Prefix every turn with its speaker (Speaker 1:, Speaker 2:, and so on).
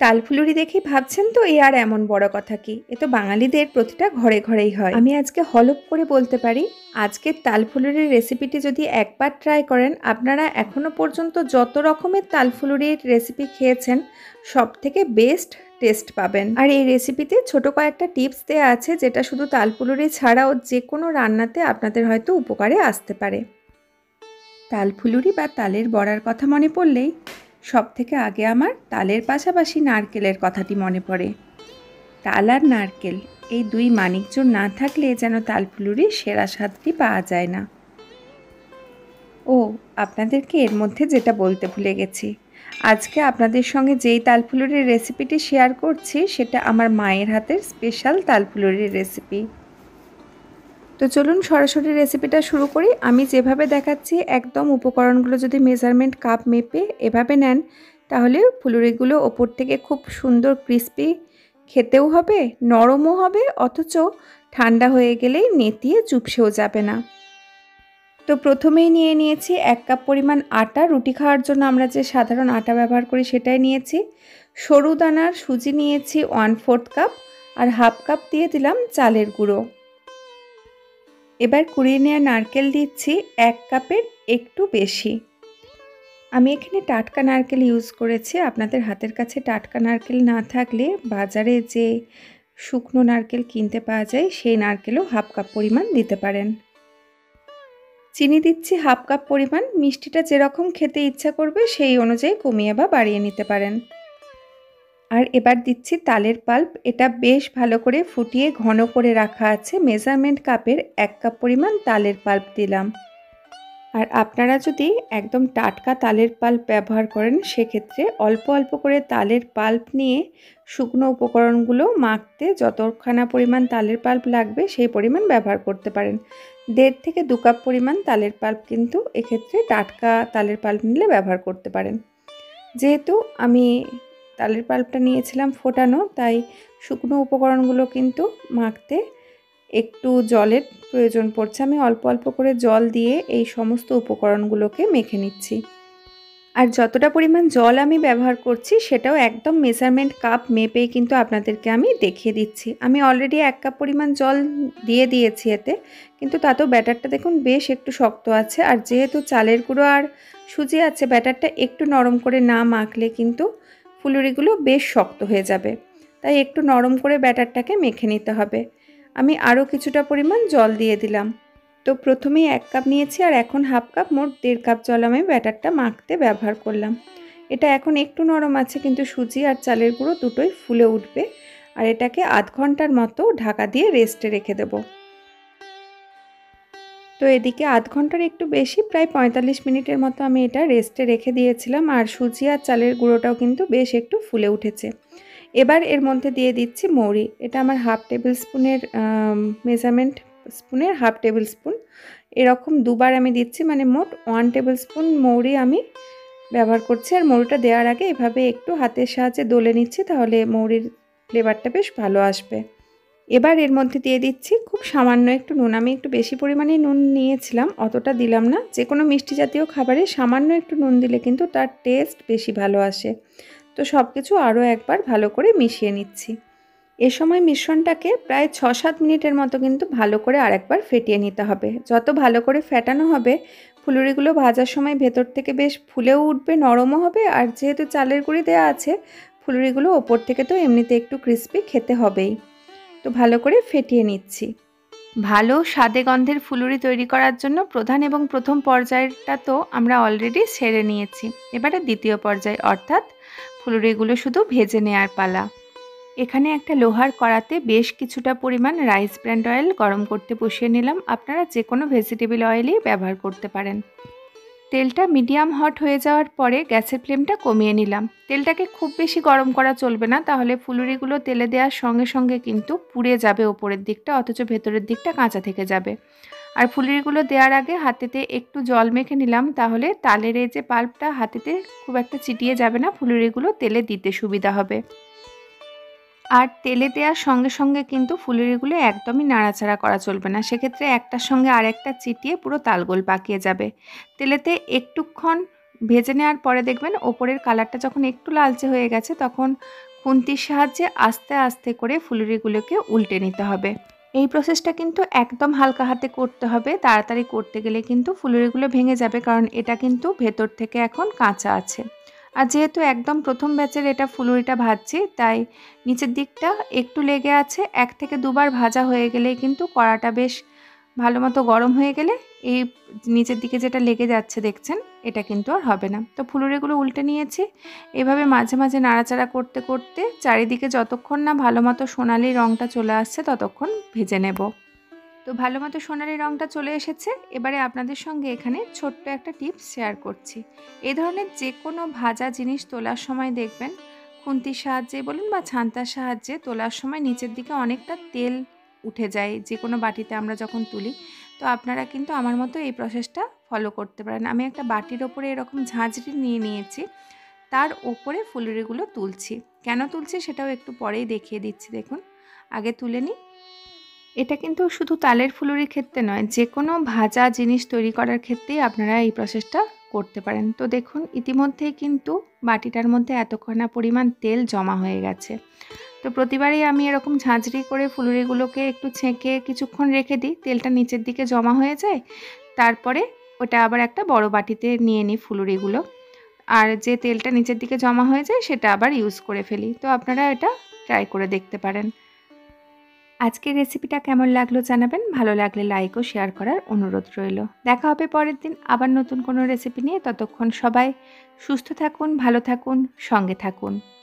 Speaker 1: তালফুলুরি দেখেই ভাবছেন তো এ আর এমন বড় কথা কি, এ তো বাঙালিদের প্রতিটা ঘরে ঘরেই হয়। আমি আজকে হলপ করে বলতে পারি, আজকের তালফুলুরির রেসিপিটি যদি একবার ট্রাই করেন, আপনারা এখনো পর্যন্ত যত রকমের তালফুলুরির রেসিপি খেয়েছেন সব থেকে বেস্ট টেস্ট পাবেন। আর এই রেসিপিতে ছোট কয়েকটা টিপস দেওয়া আছে, যেটা শুধু তালফুলুরি ছাড়াও যে কোনো রান্নাতে আপনাদের হয়তো উপকারে আসতে পারে। তালফুলুরি বা তালের বড়ার কথা মনে পড়লেই সবথেকে আগে আমার তালের পাশাপাশি নারকেলের কথাটি মনে পড়ে। তাল আর নারকেল এই দুই মানিকজোড় না থাকলে যেন তালফুলুরির সেরা স্বাদটি পাওয়া যায় না। ও আপনাদেরকে এর মধ্যে যেটা বলতে ভুলে গেছি, আজকে আপনাদের সঙ্গে যেই তালফুলুরির রেসিপিটি শেয়ার করছি সেটা আমার মায়ের হাতের স্পেশাল তালফুলুরির রেসিপি। তো চলুন সরাসরি রেসিপিটা শুরু করি। আমি যেভাবে দেখাচ্ছি একদম উপকরণগুলো যদি মেজারমেন্ট কাপ মেপে এভাবে নেন, তাহলে ফুলুরিগুলো ওপর থেকে খুব সুন্দর ক্রিস্পি খেতেও হবে, নরমও হবে, অথচ ঠান্ডা হয়ে গেলেই নেতিয়ে চুপসেও যাবে না। তো প্রথমেই নিয়ে নিয়েছি 1 কাপ পরিমাণ আটা। রুটি খাওয়ার জন্য আমরা যে সাধারণ আটা ব্যবহার করি সেটাই নিয়েছি। সরু দানার সুজি নিয়েছি 1/4 কাপ, আর 1/2 কাপ দিয়ে দিলাম চালের গুঁড়ো। এবার কুড়িয়ে নেওয়া নারকেল দিচ্ছি 1 কাপের একটু বেশি। আমি এখানে টাটকা নারকেল ইউজ করেছি। আপনাদের হাতের কাছে টাটকা নারকেল না থাকলে বাজারে যে শুকনো নারকেল কিনতে পাওয়া যায় সেই নারকেলও 1/2 কাপ পরিমাণ দিতে পারেন। চিনি দিচ্ছি 1/2 কাপ পরিমাণ। মিষ্টিটা যেরকম খেতে ইচ্ছা করবে সেই অনুযায়ী কমিয়ে বা বাড়িয়ে নিতে পারেন। আর এবার দিচ্ছি তালের পাল্প। এটা বেশ ভালো করে ফুটিয়ে ঘন করে রাখা আছে। মেজারমেন্ট কাপের 1 কাপ পরিমাণ তালের পাল্প দিলাম। আর আপনারা যদি একদম টাটকা তালের পাল্প ব্যবহার করেন সেক্ষেত্রে অল্প অল্প করে তালের পাল্প নিয়ে শুকনো উপকরণগুলো মাখতে যতখানা পরিমাণ তালের পাল্প লাগবে সেই পরিমাণ ব্যবহার করতে পারেন। 1.5 থেকে 2 কাপ পরিমাণ তালের পাল্প কিন্তু এক্ষেত্রে টাটকা তালের পাল্প নিলে ব্যবহার করতে পারেন। যেহেতু আমি তালের পাল্পটা নিয়েছিলাম ফোটানো, তাই শুকনো উপকরণগুলো কিন্তু মাখতে একটু জলের প্রয়োজন পড়ছে। আমি অল্প অল্প করে জল দিয়ে এই সমস্ত উপকরণগুলোকে মেখে নিচ্ছি। আর যতটা পরিমাণ জল আমি ব্যবহার করছি সেটাও একদম মেজারমেন্ট কাপ মেপেই কিন্তু আপনাদেরকে আমি দেখিয়ে দিচ্ছি। আমি অলরেডি 1 কাপ পরিমাণ জল দিয়ে দিয়েছি এতে, কিন্তু তাতেও ব্যাটারটা দেখুন বেশ একটু শক্ত আছে। আর যেহেতু চালের গুঁড়ো আর সুজি আছে, ব্যাটারটা একটু নরম করে না মাখলে কিন্তু ফুলুরিগুলো বেশ শক্ত হয়ে যাবে। তাই একটু নরম করে ব্যাটারটাকে মেখে নিতে হবে। আমি আরও কিছুটা পরিমাণ জল দিয়ে দিলাম। তো প্রথমেই 1 কাপ নিয়েছি আর এখন 1/2 কাপ, মোট 1.5 কাপ জল আমি ব্যাটারটা মাখতে ব্যবহার করলাম। এটা এখন একটু নরম আছে, কিন্তু সুজি আর চালের গুঁড়ো দুটোই ফুলে উঠবে। আর এটাকে আধ ঘন্টার মতো ঢাকা দিয়ে রেস্টে রেখে দেব। তো এদিকে আধ ঘন্টার একটু বেশি, প্রায় 45 মিনিটের মতো আমি এটা রেস্টে রেখে দিয়েছিলাম। আর সুজি আর চালের গুঁড়োটাও কিন্তু বেশ একটু ফুলে উঠেছে। এবার এর মধ্যে দিয়ে দিচ্ছি মৌরি। এটা আমার 1/2 টেবিল স্পুনের মেজারমেন্ট স্পুনের 1/2 টেবিল স্পুন, এরকম দুবার আমি দিচ্ছি, মানে মোট 1 টেবিল স্পুন মৌরি আমি ব্যবহার করছি। আর মৌরিটা দেওয়ার আগে এভাবে একটু হাতের সাহায্যে দলে নিচ্ছি, তাহলে মৌরির ফ্লেভারটা বেশ ভালো আসবে। এবার এর মধ্যে দিয়ে দিচ্ছি খুব সামান্য একটু নুন। আমি একটু বেশি পরিমাণে নুন নিয়েছিলাম, অতটা দিলাম না। যে কোনো মিষ্টি জাতীয় খাবারে সামান্য একটু নুন দিলে কিন্তু তার টেস্ট বেশি ভালো আসে। তো সব কিছু আরও একবার ভালো করে মিশিয়ে নিচ্ছি। এ সময় মিশ্রণটাকে প্রায় 6-7 মিনিটের মতো কিন্তু ভালো করে আরেকবার ফেটিয়ে নিতে হবে। যত ভালো করে ফেটানো হবে ফুলুরিগুলো ভাজার সময় ভেতর থেকে বেশ ফুলেও উঠবে, নরমও হবে। আর যেহেতু চালের গুঁড়ি দেওয়া আছে, ফুলুরিগুলো ওপর থেকে তো এমনিতে একটু ক্রিস্পি খেতে হবেই। তো ভালো করে ফেটিয়ে নিচ্ছি। ভালো স্বাদে গন্ধের ফুলুরি তৈরি করার জন্য প্রধান এবং প্রথম পর্যায়টা তো আমরা অলরেডি সেরে নিয়েছি। এবারে দ্বিতীয় পর্যায়, অর্থাৎ ফুলুরিগুলো শুধু ভেজে নেওয়ার পালা। এখানে একটা লোহার কড়াতে বেশ কিছুটা পরিমাণ রাইস ব্র্যান্ড অয়েল গরম করতে বসিয়ে নিলাম। আপনারা যে কোনো ভেজিটেবল অয়েলই ব্যবহার করতে পারেন। তেলটা মিডিয়াম হট হয়ে যাওয়ার পরে গ্যাসের ফ্লেমটা কমিয়ে নিলাম। তেলটাকে খুব বেশি গরম করা চলবে না, তাহলে ফুলুরিগুলো তেলে দেওয়ার সঙ্গে সঙ্গে কিন্তু পুড়ে যাবে ওপরের দিকটা, অথচ ভেতরের দিকটা কাঁচা থেকে যাবে। আর ফুলুরিগুলো দেওয়ার আগে হাতেতে একটু জল মেখে নিলাম, তাহলে তালের এই যে পাল্পটা হাতেতে খুব একটা চিটিয়ে যাবে না, ফুলুরিগুলো তেলে দিতে সুবিধা হবে। আর তেলে দেওয়ার সঙ্গে সঙ্গে কিন্তু ফুলুরিগুলো একদমই নাড়াচাড়া করা চলবে না, সেক্ষেত্রে একটার সঙ্গে আরেকটা চিটিয়ে পুরো তালগোল পাকিয়ে যাবে। তেলেতে একটুক্ষণ ভেজে নেওয়ার পরে দেখবেন ওপরের কালারটা যখন একটু লালচে হয়ে গেছে, তখন খুন্তির সাহায্যে আস্তে আস্তে করে ফুলুরিগুলোকে উল্টে নিতে হবে। এই প্রসেসটা কিন্তু একদম হালকা হাতে করতে হবে, তাড়াতাড়ি করতে গেলে কিন্তু ফুলুরিগুলো ভেঙে যাবে, কারণ এটা কিন্তু ভেতর থেকে এখন কাঁচা আছে। আর যেহেতু একদম প্রথম ব্যাচের এটা ফুলুরিটা ভাজছি, তাই নিচের দিকটা একটু লেগে আছে। 1 থেকে 2 বার ভাজা হয়ে গেলেই কিন্তু কড়াটা বেশ ভালো মতো গরম হয়ে গেলে এই নিচের দিকে যেটা লেগে যাচ্ছে দেখছেন, এটা কিন্তু আর হবে না। তো ফুলুরিগুলো উল্টে নিয়েছি। এভাবে মাঝে মাঝে নাড়াচাড়া করতে করতে চারিদিকে যতক্ষণ না ভালো মতো সোনালি রঙটা চলে আসছে ততক্ষণ ভেজে নেব। তো ভালো মতো সোনালি রঙটা চলে এসেছে। এবারে আপনাদের সঙ্গে এখানে ছোট্ট একটা টিপস শেয়ার করছি। এই ধরনের যে কোনো ভাজা জিনিস তোলার সময় দেখবেন, খুন্তির সাহায্যে বলুন বা ছান্তার সাহায্যে তোলার সময় নিচের দিকে অনেকটা তেল উঠে যায় যে কোনো বাটিতে আমরা যখন তুলি। তো আপনারা কিন্তু আমার মতো এই প্রসেসটা ফলো করতে পারেন। আমি একটা বাটির ওপরে এরকম ঝাঁঝরি নিয়ে নিয়েছি, তার ওপরে ফুলুরিগুলো তুলছি। কেন তুলছি সেটাও একটু পরেই দেখিয়ে দিচ্ছি। দেখুন, আগে তুলে নিই। এটা কিন্তু শুধু তালের ফুলুরির ক্ষেত্রে নয়, যে কোনো ভাজা জিনিস তৈরি করার ক্ষেত্রেই আপনারা এই প্রসেসটা করতে পারেন। তো দেখুন, ইতিমধ্যেই কিন্তু বাটিটার মধ্যে এতখানা পরিমাণ তেল জমা হয়ে গেছে। তো প্রতিবারই আমি এরকম ঝাঁঝরি করে ফুলুরিগুলোকে একটু ছেঁকে কিছুক্ষণ রেখে দিই, তেলটা নিচের দিকে জমা হয়ে যায়। তারপরে ওটা আবার একটা বড় বাটিতে নিয়ে নিই ফুলুরিগুলো, আর যে তেলটা নিচের দিকে জমা হয়ে যায় সেটা আবার ইউজ করে ফেলি। তো আপনারা এটা ট্রাই করে দেখতে পারেন। আজকের রেসিপিটা কেমন লাগলো জানাবেন। ভালো লাগলে লাইক ও শেয়ার করার অনুরোধ রইল। দেখা হবে পরের দিন আবার নতুন কোনো রেসিপি নিয়ে। ততক্ষণ সবাই সুস্থ থাকুন, ভালো থাকুন, সঙ্গে থাকুন।